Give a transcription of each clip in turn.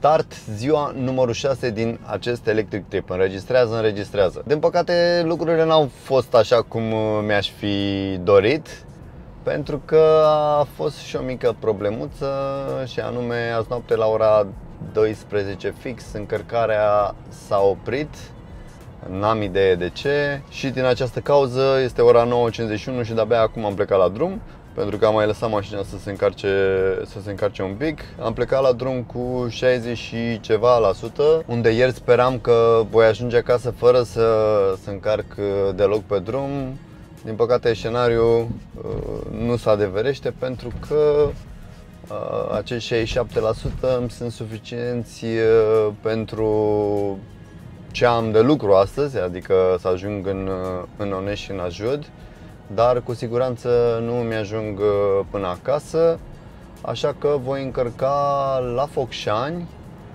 Start ziua numărul 6 din acest electric trip. Înregistrează. Din păcate lucrurile n-au fost așa cum mi-aș fi dorit, pentru că a fost și o mică problemuță, și anume azi noapte la ora 12 fix încărcarea s-a oprit. N-am idee de ce și din această cauză este ora 9:51 și de-abia acum am plecat la drum, pentru că am mai lăsat mașina să se încarce un pic. Am plecat la drum cu 60 și ceva la sută, unde ieri speram că voi ajunge acasă fără să încarc deloc pe drum. Din păcate scenariul nu se adeverește, pentru că acești 67% îmi sunt suficienți pentru ce am de lucru astăzi, adică să ajung în Onești și în Ajut, dar cu siguranță nu mi-ajung până acasă, așa că voi încărca la Focșani,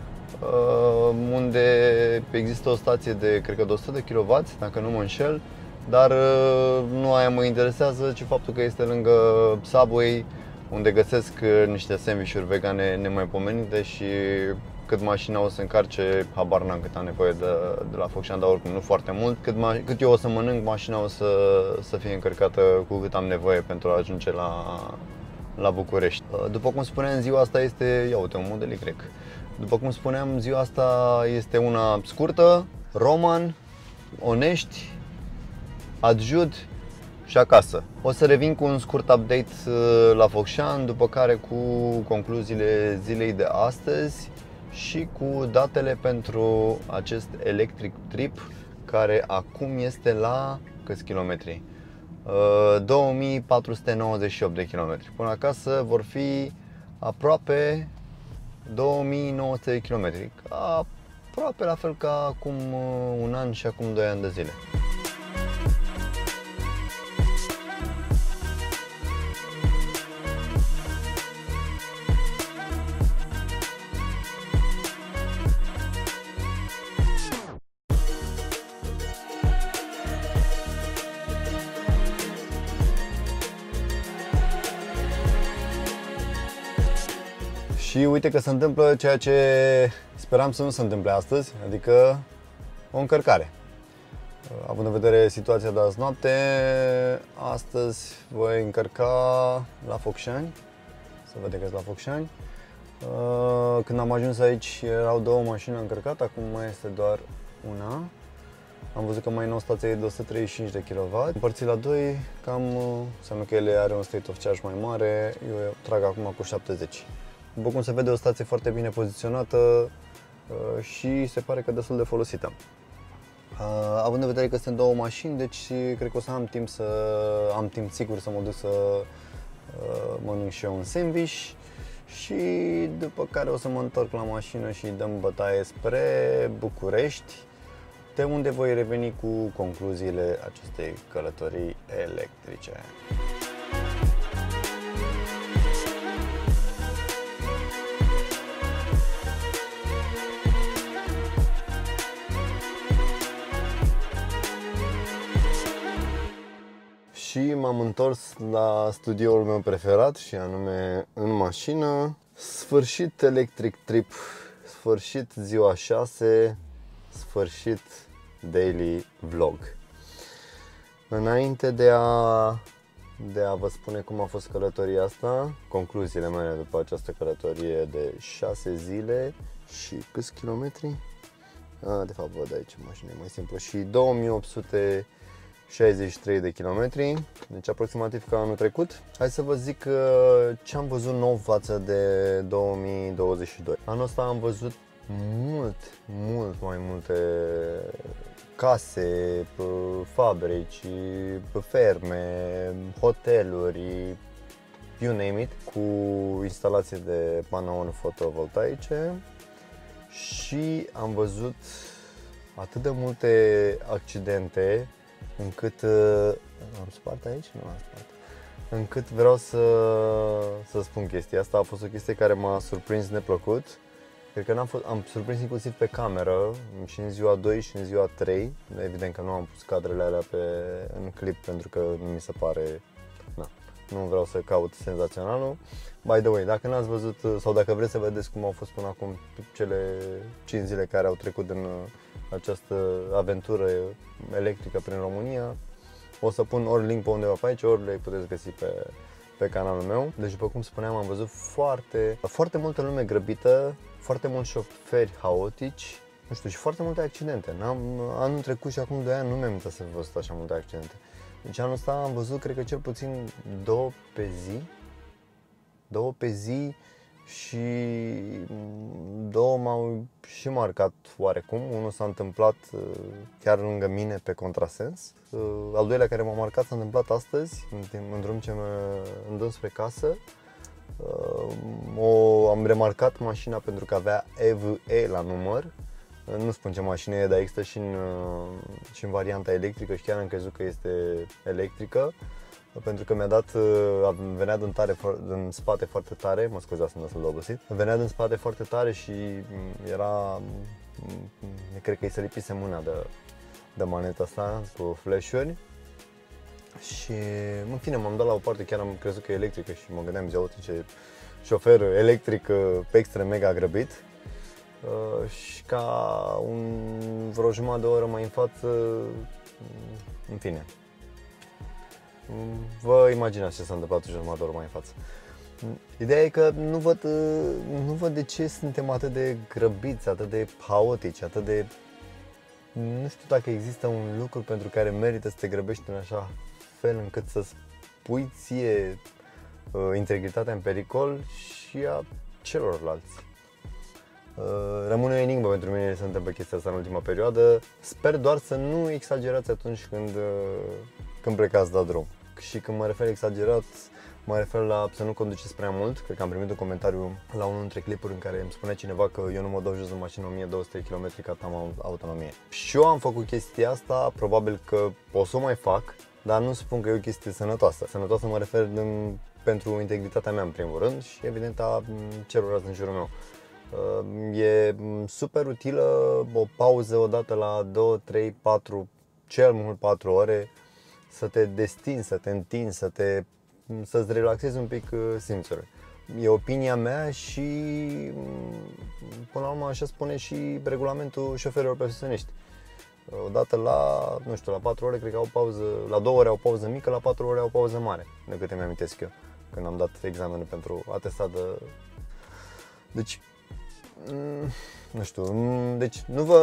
unde există o stație de, cred că de 100 de kW, dacă nu mă înșel, dar nu aia mă interesează, ci faptul că este lângă Subway, unde găsesc niște sandvișuri vegane nemaipomenite și cât mașina o să încarce, habar n-am cât am nevoie de la Focșani, dar oricum nu foarte mult. Cât eu o să mănânc, mașina o să fie încărcată cu cât am nevoie pentru a ajunge la București. După cum spuneam, ziua asta este, ia uite, un model Y. După cum spuneam, ziua asta este una scurtă, Roman, Onești, Adjud și acasă. O să revin cu un scurt update la Focșani, după care cu concluziile zilei de astăzi și cu datele pentru acest electric trip, care acum este la câți kilometri? 2498 de kilometri. Până acasă vor fi aproape 2900 de kilometri, aproape la fel ca acum un an și acum 2 ani de zile. Și uite că se întâmplă ceea ce speram să nu se întâmple astăzi, adică o încărcare. Având în vedere situația de azi noapte, astăzi voi încărca la Focșani, să vedem că sunt la Focșani. Când am ajuns aici erau două mașini încărcate, acum mai este doar una. Am văzut că mai nou stația e de 135 de kW. Împărțit la 2, cam înseamnă că ele are un state of charge mai mare, eu trag acum cu 70. După cum se vede, o stație foarte bine poziționată și se pare că destul de folosită. Având în vedere că sunt două mașini, deci cred că o să am timp sigur să mă duc să mănânc și eu un sandwich și după care o să mă întorc la mașină și dăm bătaie spre București, de unde voi reveni cu concluziile acestei călătorii electrice. Și m-am întors la studioul meu preferat, și anume în mașină. Sfârșit electric trip, sfârșit ziua 6, sfârșit daily vlog. Înainte de a vă spune cum a fost călătoria asta, concluziile mele după această călătorie de 6 zile și câți kilometri? De fapt văd aici, mașina e mai simplă, și 2863 de kilometri, deci aproximativ ca anul trecut. Hai să vă zic ce am văzut nou față de 2022. Anul ăsta am văzut mult mai multe case, fabrici, ferme, hoteluri, you name it, cu instalații de panouri fotovoltaice, și am văzut atât de multe accidente încât am spart aici? Nu am spart. Încât vreau să spun chestia asta. A fost o chestie care m-a surprins neplăcut. Cred că am surprins inclusiv pe cameră, și în ziua 2 și în ziua 3. Evident că nu am pus cadrele alea în clip, pentru că mi se pare nu vreau să caut senzaționalul. By the way, dacă n-ați văzut sau dacă vreți să vedeți cum au fost până acum cele 5 zile care au trecut din această aventură electrică prin România, o să pun ori link pe undeva pe aici, ori le puteți găsi pe canalul meu. Deci, după cum spuneam, am văzut foarte multă lume grăbită, foarte mulți șoferi haotici, nu știu, și foarte multe accidente. Anul trecut și acum 2 ani nu mi-am uitat să văzut așa multe accidente. Deci anul ăsta am văzut, cred că cel puțin 2 pe zi și 2 m-au și marcat oarecum. Unul s-a întâmplat chiar lângă mine pe contrasens. Al doilea care m-a marcat s-a întâmplat astăzi, în drum ce în drum spre casă. Am remarcat mașina pentru că avea EVE la număr. Nu spun ce mașină e, dar există și în varianta electrică și chiar am crezut că este electrică. Pentru că venea din spate foarte tare, mă scuzați, nu sunt obosit. Venea din spate foarte tare și cred că îi se lipise mâna de maneta asta cu flash-uri. Și în fine m-am dat la o parte, chiar am crezut că e electrică și mă gândeam, uite ce șofer electric pe extrem mega grăbit. Și ca vreo jumătate de oră mai în față, în fine. Vă imaginați ce s-a întâmplat o jumătate de oră mai în față. Ideea e că nu văd de ce suntem atât de grăbiți, atât de haotici, atât de... Nu știu dacă există un lucru pentru care merită să te grăbești în așa fel încât să-ți pui ție integritatea în pericol și a celorlalți. Rămâne o enigmă pentru mine să întâmple chestia asta în ultima perioadă. Sper doar să nu exagerați atunci când plecați la drum. Și când mă refer exagerat, mă refer la să nu conduceți prea mult. Cred că am primit un comentariu la unul dintre clipuri în care îmi spunea cineva că eu nu mă dau jos în mașină 1200 km ca am autonomie. Și eu am făcut chestia asta, probabil că o să o mai fac, dar nu spun că e o chestie sănătoasă. Sănătoasă mă refer pentru integritatea mea în primul rând și evident a celorlalți în jurul meu. E super utilă o pauză odată la 2, 3, 4, cel mult 4 ore, să te destinzi, să te întinzi, să-ți relaxezi un pic simțurile. E opinia mea și până la urmă așa spune și regulamentul șoferilor profesioniști. Odată la 4 ore cred că au pauză, la 2 ore au pauză mică, la 4 ore au pauză mare, de câte mi-amintesc eu, când am dat examenul pentru atestat de... Deci, nu știu, deci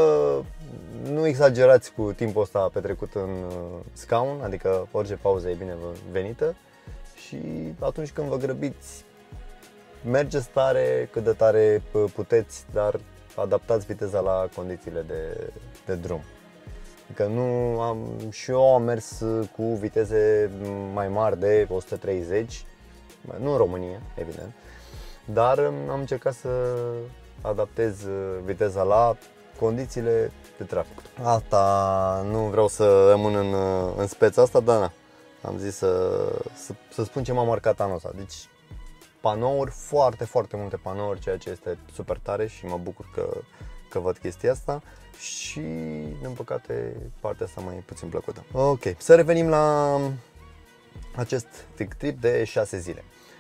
nu exagerați cu timpul ăsta petrecut în scaun, adică orice pauză e binevenită și atunci când vă grăbiți, mergeți tare, cât de tare puteți, dar adaptați viteza la condițiile de drum. Adică și eu am mers cu viteze mai mari de 130, nu în România, evident, dar am încercat să adaptez viteza la condițiile de trafic. Asta nu vreau să rămân în speța asta, dar na, am zis să spun ce m-a marcat anul ăsta. Deci panouri, foarte multe panouri, ceea ce este super tare și mă bucur că văd chestia asta. Și din păcate partea asta mai e puțin plăcută. Ok, să revenim la acest trip de 6 zile.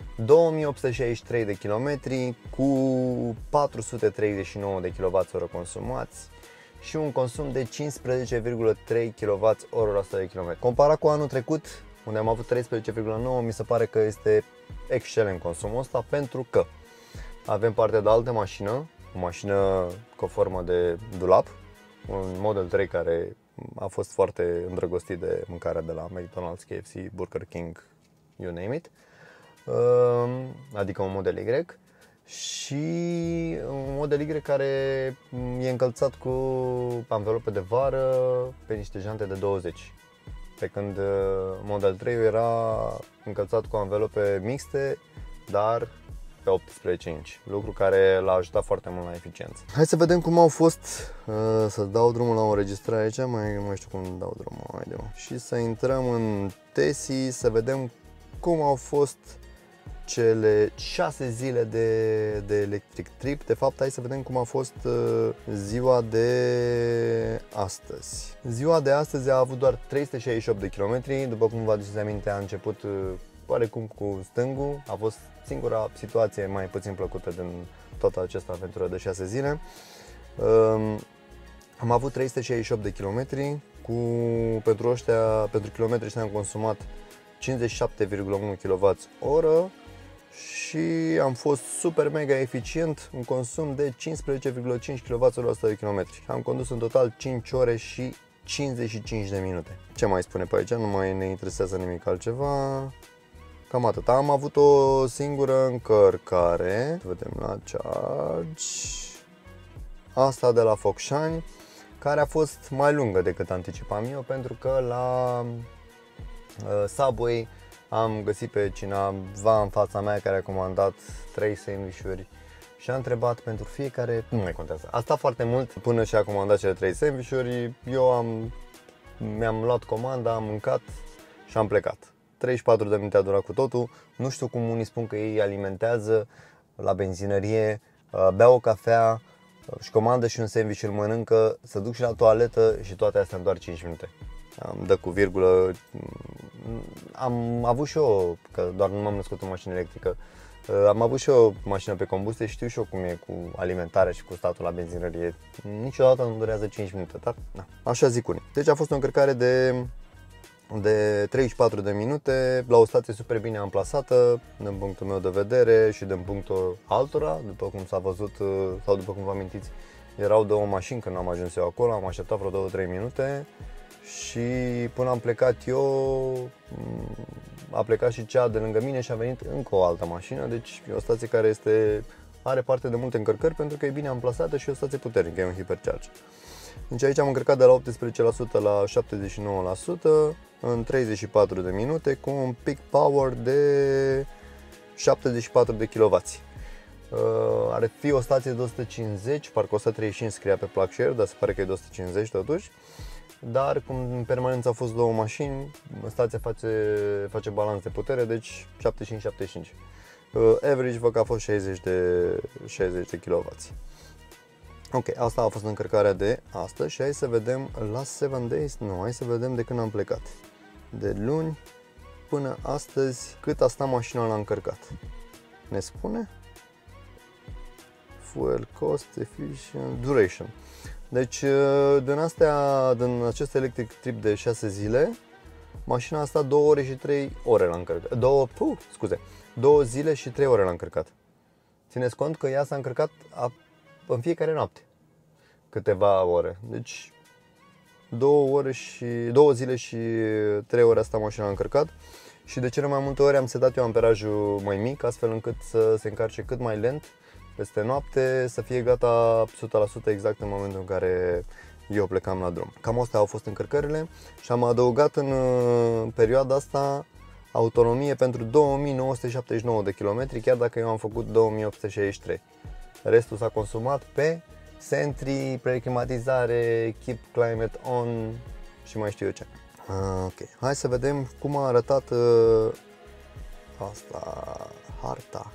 2863 de kilometri cu 439 de kWh consumați și un consum de 15,3 kWh de kilometri. Comparat cu anul trecut, unde am avut 13,9, mi se pare că este excelent consumul ăsta, pentru că avem partea de altă mașină, o mașină cu formă de dulap, un Model 3 care a fost foarte îndrăgostit de mâncarea de la McDonald's, KFC, Burger King, you name it. Adică un Model Y și un Model Y care e încălțat cu anvelope de vară pe niște jante de 20, pe când Model 3 era încălțat cu anvelope mixte, dar pe 18 inch, lucru care l-a ajutat foarte mult la eficiență. Hai să vedem cum au fost, să dau drumul la o înregistrare aici, mai știu cum dau drumul, haide, și să intrăm în Tesi, să vedem cum au fost cele 6 zile de electric trip. De fapt, hai să vedem cum a fost ziua de astăzi. Ziua de astăzi a avut doar 368 de kilometri. După cum vă aduceți aminte, a început oarecum cu stângul. A fost singura situație mai puțin plăcută din toată această aventură de 6 zile. Am avut 368 de kilometri, pentru kilometri ăștia am consumat 57,1 kWh și am fost super mega eficient, un consum de 15,5 kWh de kilometri. Am condus în total 5 ore și 55 de minute. Ce mai spune pe aici? Nu mai ne interesează nimic altceva. Cam atât. Am avut o singură încărcare. Vedem la charge. Asta de la Focșani, care a fost mai lungă decât anticipam eu, pentru că la Subway am găsit pe cineva în fața mea care a comandat 3 sandvișuri și a întrebat pentru fiecare, nu mai contează. A stat foarte mult până și a comandat cele 3 sandvișuri. Eu mi-am luat comanda, am mâncat și am plecat. 34 de minute a durat cu totul. Nu știu cum unii spun că ei alimentează la benzinărie, beau o cafea și comandă și un sandwich, îl mănâncă, să duc și la toaletă și toate astea în doar 5 minute. Am dat cu virgulă. Am avut și eu, că doar nu m-am născut în mașină electrică, am avut și eu mașină pe combustie, știu și eu cum e cu alimentarea și cu statul la benzinărie. Niciodată nu durează 5 minute, dar na, așa zic unii. Deci a fost o încărcare de 34 de minute la o stație super bine amplasată din punctul meu de vedere și din punctul altora, după cum s-a văzut sau după cum vă amintiți, erau 2 mașini când am ajuns eu acolo, am așteptat vreo 2-3 minute și până am plecat eu a plecat și cea de lângă mine și a venit încă o altă mașină, deci e o stație care are parte de multe încărcări pentru că e bine amplasată și e o stație puternică, e un hipercharge. Deci aici am încărcat de la 18% la 79% în 34 de minute cu un peak power de 74 de kW. Ar fi o stație de 150, parcă 135 scria pe PlugShare, dar se pare că e de 150 totuși. Dar cum în permanență au fost 2 mașini, stația face balans de putere, deci 75-75. Average văd că a fost 60 de kW. Ok, asta a fost încărcarea de astăzi și hai să vedem la 7 days, nu, hai să vedem de când am plecat. De luni până astăzi cât a stat mașina la încărcat. Ne spune? Fuel cost, efficient, duration. Deci din acest electric trip de 6 zile, mașina a stat 2 ore și 3 ore la încărcat. 2 zile și 3 ore la încărcat. Țineți cont că ea s-a încărcat în fiecare noapte câteva ore. Deci 2 zile și 3 ore a stat mașina la încărcat și de cele mai multe ori am setat eu amperajul mai mic, astfel încât să se încarce cât mai lent peste noapte, să fie gata 100% exact în momentul în care eu plecam la drum. Cam astea au fost încărcările și am adăugat în perioada asta autonomie pentru 2979 de km, chiar dacă eu am făcut 2863. Restul s-a consumat pe Sentry, preclimatizare, Keep Climate On și mai știu eu ce. Ok, hai să vedem cum a arătat asta,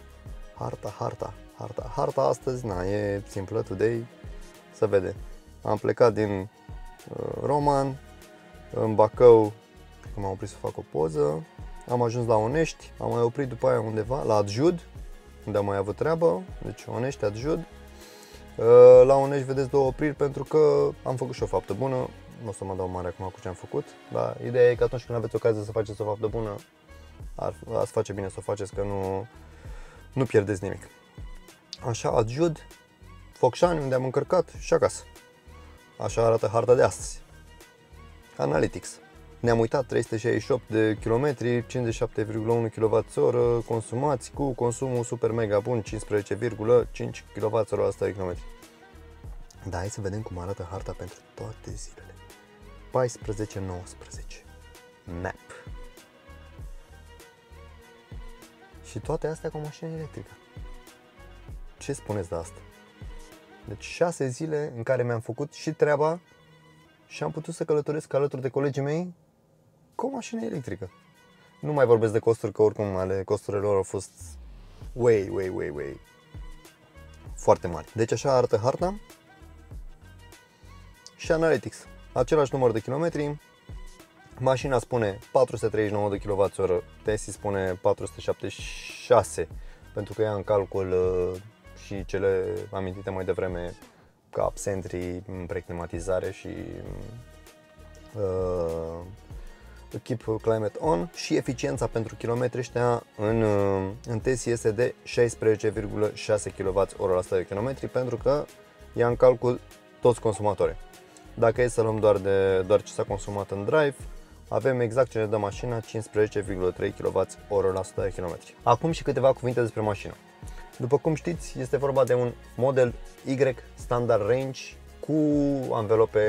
harta astăzi, e simplă, today, se vede. Am plecat din Roman, în Bacău, m-am oprit să fac o poză, am ajuns la Onești, am mai oprit după aia undeva, la Adjud, unde am mai avut treabă, deci Onești, Adjud. La Onești vedeți 2 opriri pentru că am făcut și o faptă bună, nu o să mă dau mare acum cu ce am făcut, dar ideea e că atunci când aveți ocazia să faceți o faptă bună, ați face bine să o faceți, că nu pierdeți nimic. Așa, Adjud, Focșani, unde am încărcat și acasă. Așa arată harta de astăzi. Analytics. Ne-am uitat, 368 de kilometri, 57,1 kWh consumați cu consumul super mega bun, 15,5 kWh la 100 de km. Dar hai să vedem cum arată harta pentru toate zilele. 14-19. Map. Și toate astea cu mașină electrică. Ce spuneți de asta? Deci 6 zile în care mi-am făcut și treaba și am putut să călătoresc alături de colegii mei cu o mașină electrică. Nu mai vorbesc de costuri, că oricum ale costurile lor au fost way foarte mari. Deci așa arată harta și Analytics. Același număr de kilometri, Mașina spune 439 de kWh, Tesla spune 476, pentru că ia în calcul și cele amintite mai devreme, ca absentrii, preclimatizare și Keep Climate On, și eficiența pentru kilometri ăștia în Tesla este de 16,6 kWh la 100 de km, pentru că ia în calcul toți consumatorii. Dacă e să luăm doar ce s-a consumat în drive, avem exact ce ne dă mașina, 15,3 kWh la 100 de km. Acum și câteva cuvinte despre mașină. După cum știți, este vorba de un model Y standard range cu anvelope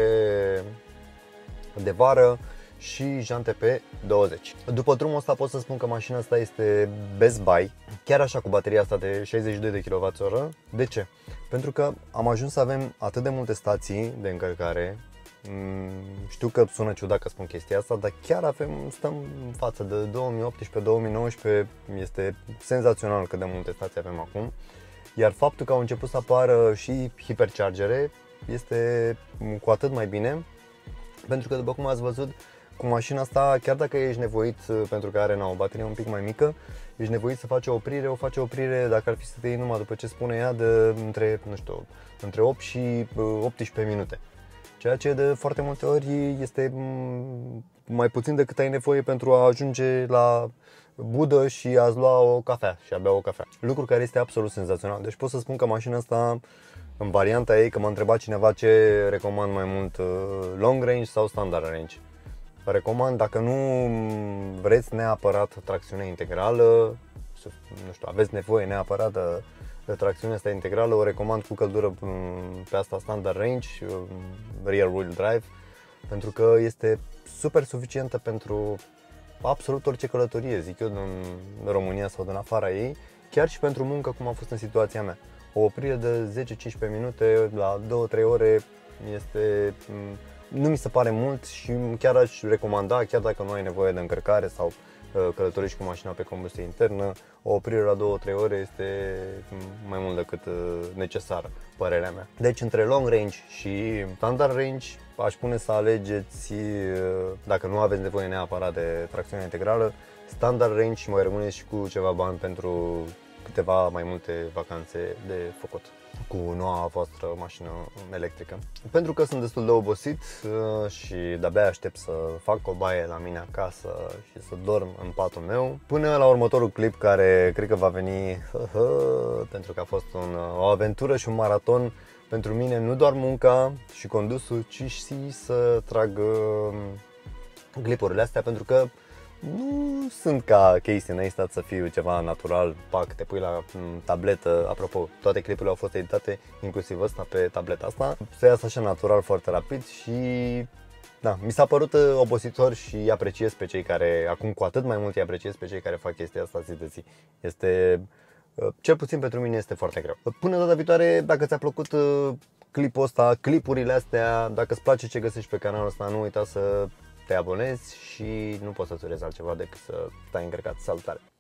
de vară și jante pe 20. După drumul ăsta pot să spun că mașina asta este best buy, chiar așa, cu bateria asta de 62 de kWh. De ce? Pentru că am ajuns să avem atât de multe stații de încărcare. Știu că sună ciudat că spun chestia asta, dar chiar stăm în față de 2018-2019, este senzațional cât de multe stații avem acum. Iar faptul că au început să apară și hiperchargere este cu atât mai bine, pentru că, după cum ați văzut, cu mașina asta, chiar dacă ești nevoit, pentru că are o baterie un pic mai mică, ești nevoit să faci o oprire, dacă ar fi să te iei numai după ce spune ea, de între 8 și 18 minute. Ceea ce de foarte multe ori este mai puțin decât ai nevoie pentru a ajunge la Budă și a-ți lua o cafea și a bea o cafea. Lucru care este absolut senzațional. Deci pot să spun că mașina asta, în varianta ei, că m-a întrebat cineva ce recomand mai mult, long range sau standard range. Recomand, dacă nu vreți neapărat tracțiune integrală, aveți nevoie neapărat de tracțiunea asta integrală, o recomand cu căldură pe asta standard range, rear wheel drive, pentru că este super suficientă pentru absolut orice călătorie, zic eu, din România sau din afara ei, chiar și pentru muncă, cum a fost în situația mea. O oprire de 10-15 minute la 2-3 ore nu mi se pare mult și chiar aș recomanda, chiar dacă nu ai nevoie de încărcare sau călătorești cu mașina pe combustie internă, o oprire la 2-3 ore este mai mult decât necesară, părerea mea. Deci între long range și standard range aș pune să alegeți, dacă nu aveți nevoie neapărat de tracțiune integrală, standard range și mai rămâneți și cu ceva bani pentru câteva mai multe vacanțe de făcut cu noua voastră mașină electrică. Pentru că sunt destul de obosit și de-abia aștept să fac o baie la mine acasă și să dorm în patul meu, până la următorul clip, care cred că va veni pentru că a fost o aventură și un maraton pentru mine, nu doar munca și condusul, ci și să trag clipurile astea, pentru că nu sunt ca Casey Neistat să fiu ceva natural, te pui la tabletă. Apropo, toate clipurile au fost editate, inclusiv ăsta, pe tableta asta, să iasă așa natural, foarte rapid. Și da, mi s-a părut obositor și îi apreciez pe cei care, acum cu atât mai mult îi apreciez pe cei care fac chestia asta zi de zi. Cel puțin pentru mine este foarte greu. Până data viitoare, dacă ți-a plăcut clipul ăsta, clipurile astea, dacă îți place ce găsești pe canalul ăsta, nu uita să te abonezi și nu poți să-ți urez altceva decât să stai încărcat. Salutare!